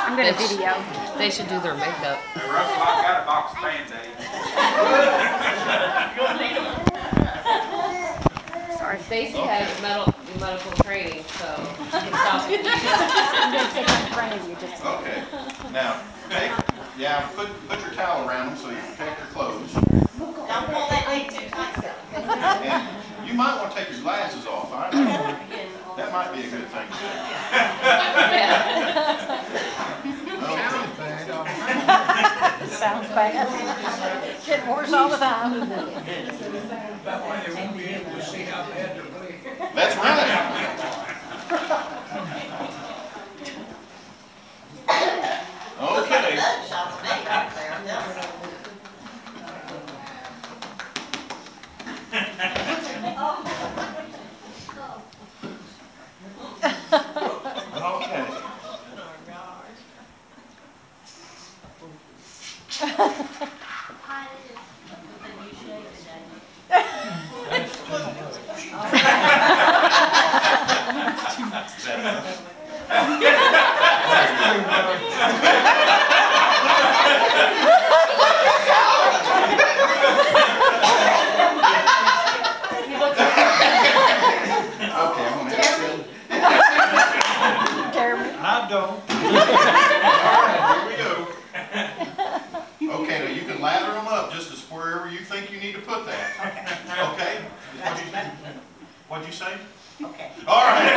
I'm going to video. They should do their makeup. Russell, I've got a box of Band-Aids. Sorry. Stacy has medical training, so she can stop it. I'm going to sit in front of you just Okay. Now, put your towel around them so you can protect your clothes. Don't pull that leg too tight. And you might want to take your glasses off. I don't know. That might be a good thing to do. sounds bad. Getting worse all the time. That way they won't be able to see how bad they're bleeding. That's right. Okay. Okay. I don't. Here we go. Okay, now you can lather them up just as wherever you think you need to put that. Okay? What'd you say? Okay. All right.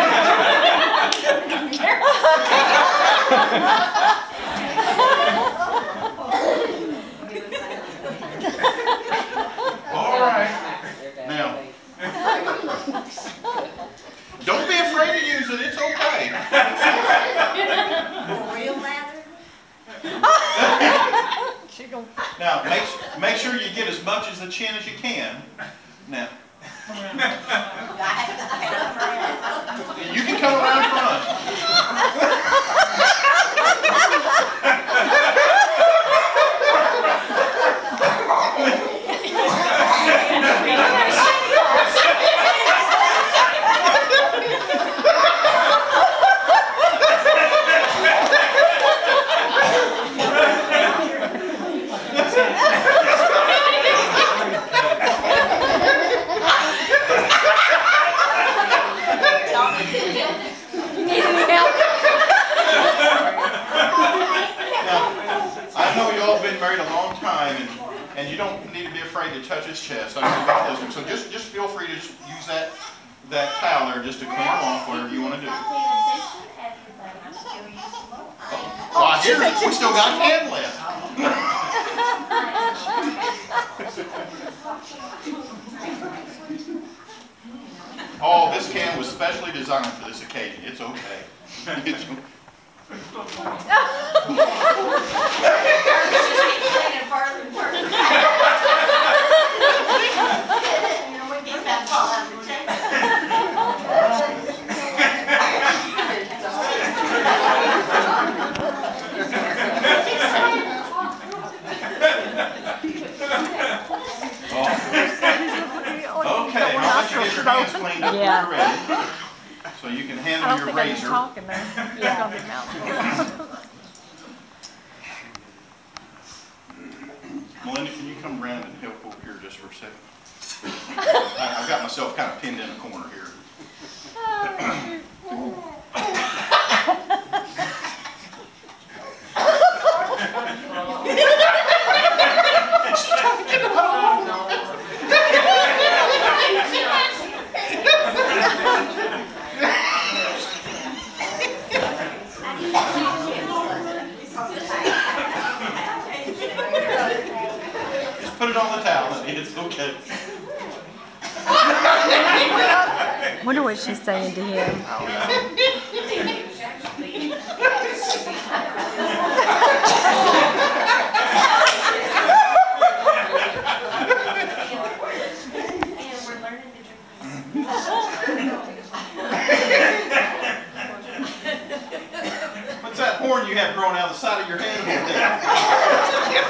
All right. Now, don't be afraid to use it. It's okay. Real lather? Now, make sure you get as much as the chin as you can. Now, you can come around front. And you don't need to be afraid to touch his chest. I mean, so just feel free to just use that towel there just to clean them off, whatever you want to do. Well, I hear we still got a can left. Oh, this can was specially designed for this occasion. It's okay. It's okay. Okay, I'll let you get your hands cleaned up when you're ready. So you can handle your razor. Talking there. Yeah. Melinda, can you come around and help over here just for a second? I've got myself kind of pinned in a corner here. Put it on the towel, it's okay. Wonder what she's saying to him. What's that horn you have growing out of the side of your head over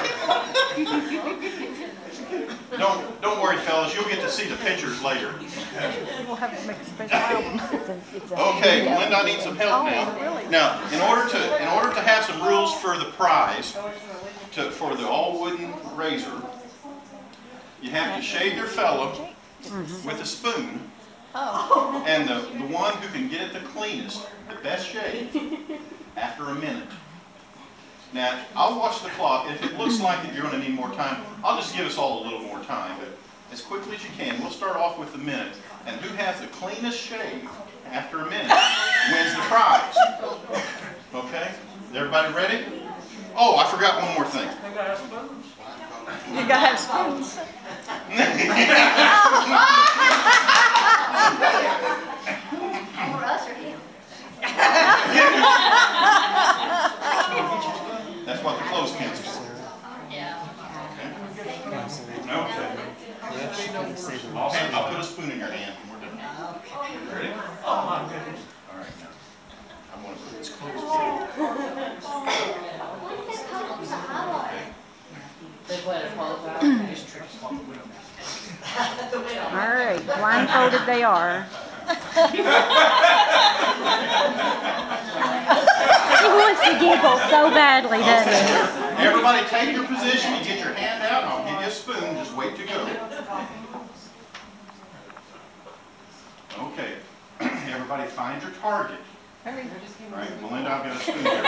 there? Don't worry, fellas. You'll get to see the pictures later. We'll have to make a special album. Okay, Linda needs some help now. Really? Now, in order to have some rules for the prize, for the all wooden razor, you have to shave your fellow with a spoon, and the one who can get it the cleanest, the best shave, after a minute. Now, I'll watch the clock. If it looks like that you're going to need more time, I'll just give us all a little more time, but as quickly as you can. We'll start off with the minute. And who has the cleanest shave after a minute wins the prize. Okay? Is everybody ready? Oh, I forgot one more thing. You gotta have spoons. Or us or him. That's what the clothespin's for. Yeah. Okay. I'll put a spoon in your hand when we're done. Ready? Oh my goodness. All right, now. I'm going to put this close. They put it close out. All right, blindfolded they are. He wants to giggle so badly, doesn't he? Everybody take your position. You get your hand out, and I'll give you a spoon. Just wait to go. Okay. Everybody find your target. All right, Melinda, I've got a spoon here.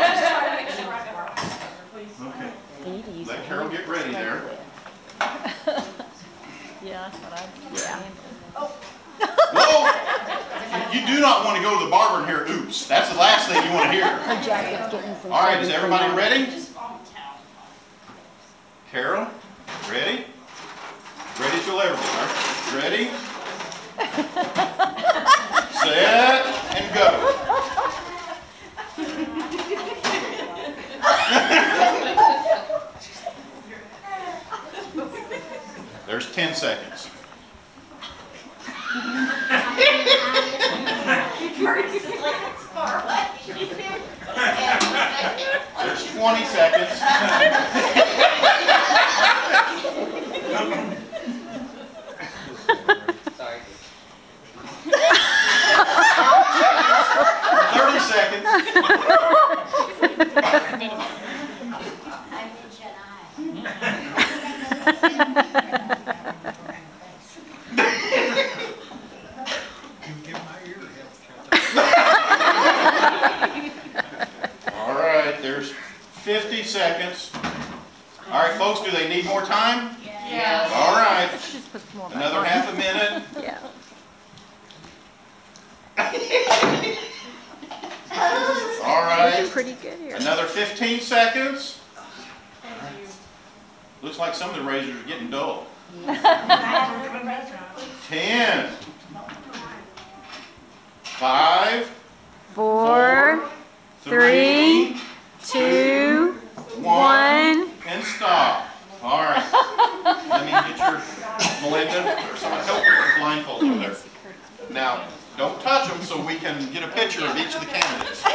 Okay. Let Carol get ready there. Yeah, that's what I yeah. Whoa! You do not want to go to the barber and hear oops. That's the last thing you want to hear. Her jacket's getting some. All right, is everybody ready? Carol, ready? Ready as you'll ever be, all right? Ready? Set and go. There's 10 seconds. There's 20 seconds. Sorry. 30 seconds. All right, there's 50 seconds. All right, folks, do they need more time? Yes. All right, Just put some more back another on. half a minute. Yeah. All right, You're pretty good here. another 15 seconds. Looks like some of the razors are getting dull. 10, 5, 4, 3, 2, 1. and stop. All right. Let me get your Melinda or someone help with the blindfold over there. Now, don't touch them so we can get a picture of each of the candidates.